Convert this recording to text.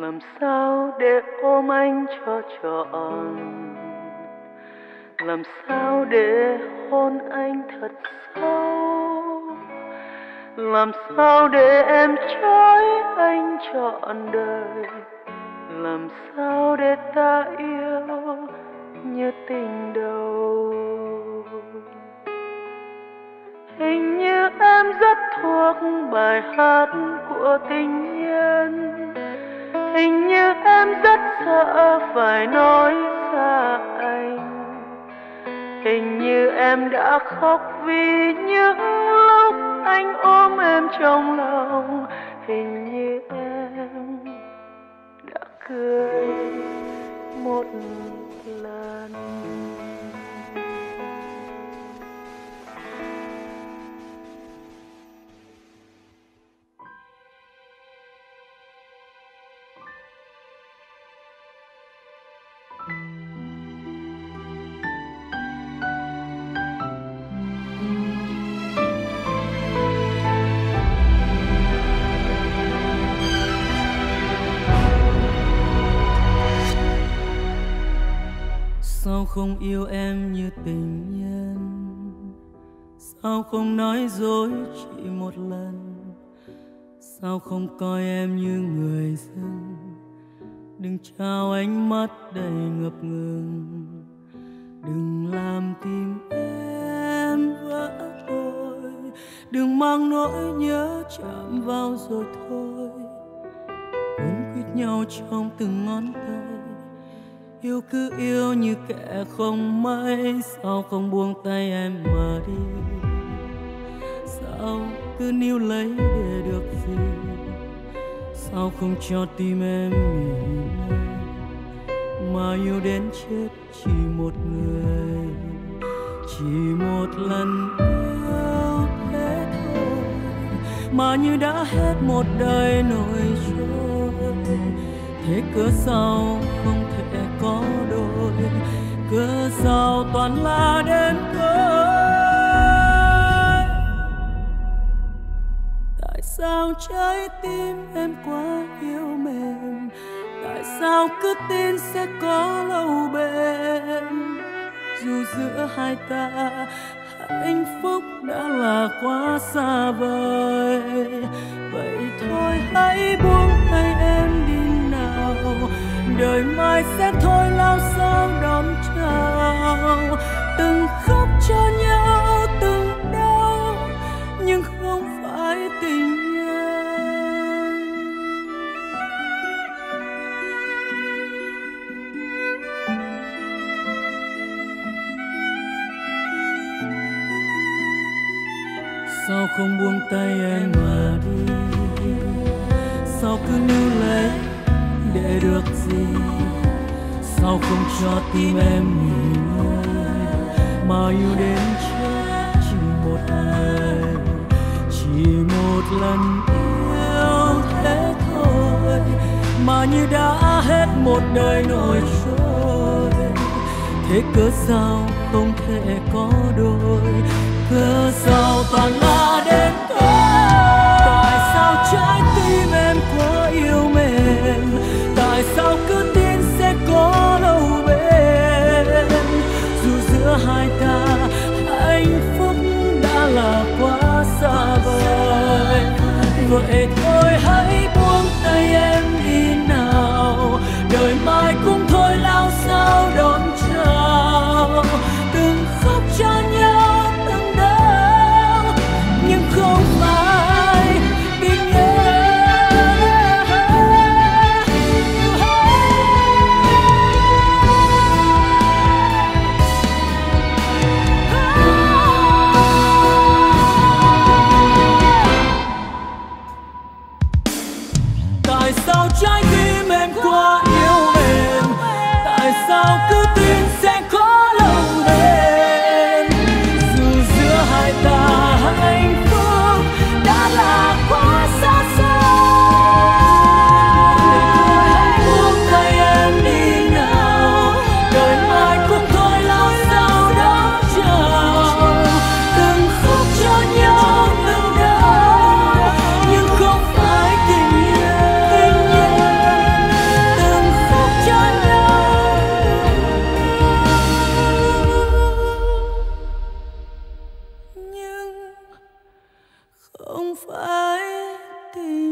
Làm sao để ôm anh cho trọn, làm sao để hôn anh thật sâu, làm sao để em trói anh trọn đời, làm sao để ta yêu như tình đầu. Hình như em rất thuộc bài hát của tình nhân, hình như em rất sợ phải nói xa anh, hình như em đã khóc vì những lúc anh ôm em trong lòng, hình như em đã cười một lần. Sao không yêu em như tình nhân, sao không nói dối chỉ một lần, sao không coi em như người dân, đừng trao ánh mắt đầy ngập ngừng, đừng làm tim em vỡ thôi, đừng mang nỗi nhớ chạm vào rồi thôi, quấn quýt nhau trong từng ngón tay. Yêu cứ yêu như kẻ không may, sao không buông tay em mà đi, sao cứ níu lấy để được gì, sao không cho tim em nghỉ ngơi, mà yêu đến chết chỉ một người, chỉ một lần yêu thế thôi, mà như đã hết một đời nổi trôi. Thế cớ sao không thể có đôi, cớ sao toàn là đêm tối. Tại sao trái tim em quá yếu mềm, tại sao cứ tin sẽ có lâu bền, dù giữa hai ta hạnh phúc đã là quá xa vời. Vậy thôi hãy buông tay em đi nào, đời mai sẽ thôi lao sao đón chào. Từng khóc cho nhau từng đau, nhưng không phải tình nhân. Sao không buông tay em mà đi, sao cứ níu lấy để được gì, sao không cho tim em nghỉ ngơi, mà yêu đến chết chỉ một người, chỉ một lần yêu thế thôi, mà như đã hết một đời nổi trôi. Thế cớ sao không thể có đôi, cớ sao toàn là đêm tối. Tại sao trái tim em quá yêu mềm, tại sao cứ tin sẽ có lâu bền, dù giữa hai ta hạnh phúc đã là quá xa vời. Vậy thôi hãy buông tay em đi nào, đời mai cũng thôi lao sao đón chào. Từng khóc cho nhau từng đau, nhưng không phải tình yêu. phải tìm